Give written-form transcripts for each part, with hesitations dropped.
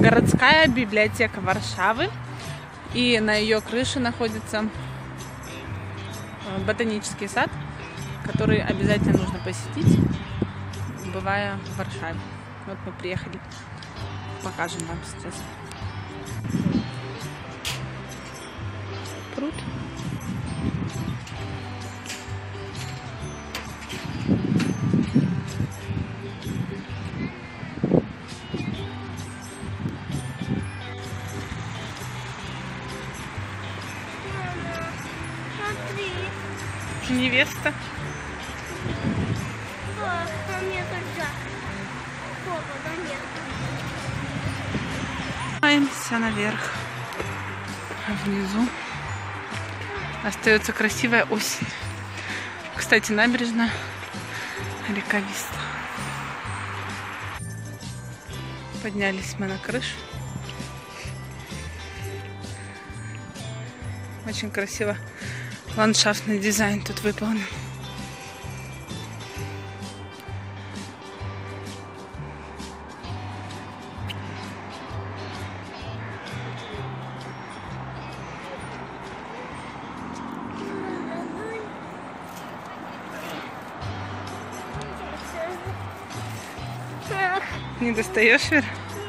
городская библиотека Варшавы. И на ее крыше находится ботанический сад, который обязательно нужно посетить, бывая в Варшаве. Вот мы приехали. Покажем вам сейчас. Пруд. Невеста. Поднимаемся наверх. А внизу остается красивая осень. Кстати, набережная река Висла. Поднялись мы на крышу. Очень красиво. Ландшафтный дизайн тут выполнен. Не достаешь, Вера?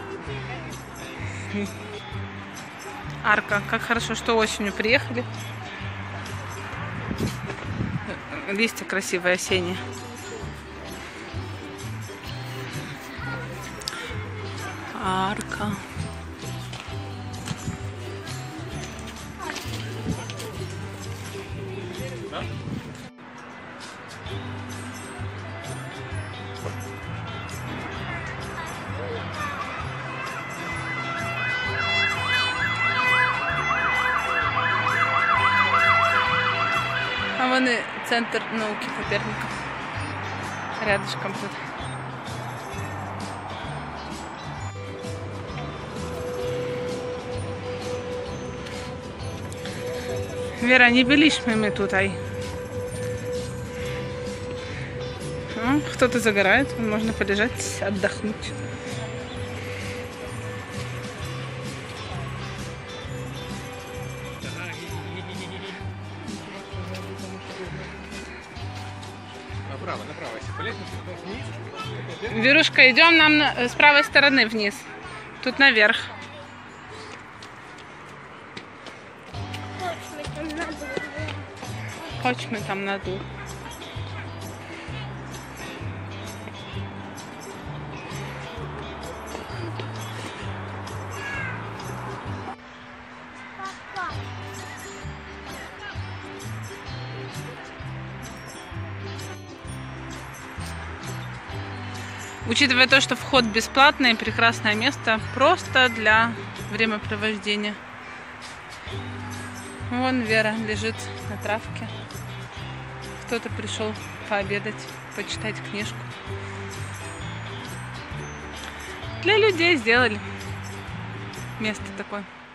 Арка. Как хорошо, что осенью приехали. Листья красивые осенние. Арка. А вон и центр науки Коперников. Рядышком тут. Вера, не byliśmy my tutaj. Кто-то загорает, можно полежать, отдохнуть. Направо, если по лестнице, то вниз. Верушка, идем нам с правой стороны вниз. Тут наверх. Chodźmy tam na dół. Учитывая то, что вход бесплатный, прекрасное место просто для времяпровождения. Вон Вера лежит на травке. Кто-то пришел пообедать, почитать книжку. Для людей сделали место такое.